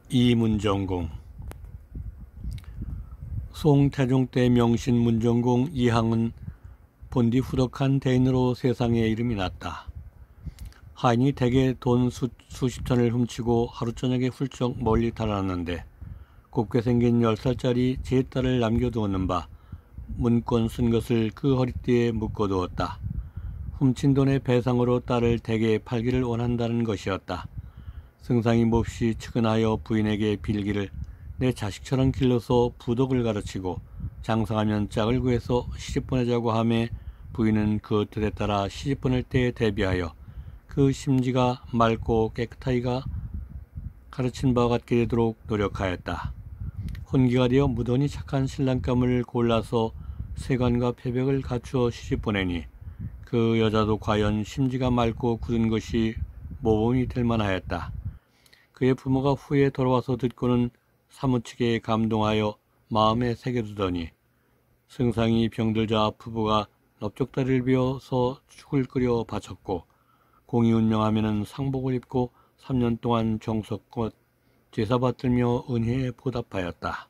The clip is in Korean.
이문정공. 송태종 때 명신 문정공 이항은 본디 후덕한 대인으로 세상에 이름이 났다. 하인이 대개 돈 수십 천을 훔치고 하루저녁에 훌쩍 멀리 달아났는데 곱게 생긴 10살짜리 제 딸을 남겨두었는 바 문권 쓴 것을 그 허리띠에 묶어두었다. 훔친 돈의 배상으로 딸을 대개 팔기를 원한다는 것이었다. 승상이 몹시 측은하여 부인에게 빌기를 내 자식처럼 길러서 부덕을 가르치고 장성하면 짝을 구해서 시집 보내자고 하매 부인은 그 뜻에 따라 시집 보낼 때에 대비하여 그 심지가 맑고 깨끗하기가 가르친 바와 같게 되도록 노력하였다. 혼기가 되어 무던히 착한 신랑감을 골라서 세관과 패백을 갖추어 시집 보내니 그 여자도 과연 심지가 맑고 굳은 것이 모범이 될 만하였다. 그의 부모가 후에 돌아와서 듣고는 사무치게 감동하여 마음에 새겨두더니 승상이 병들자 부부가 넓적다리를 비워서 죽을 끓여 바쳤고 공이 운명하면은 상복을 입고 3년 동안 정석껏 제사 받들며 은혜에 보답하였다.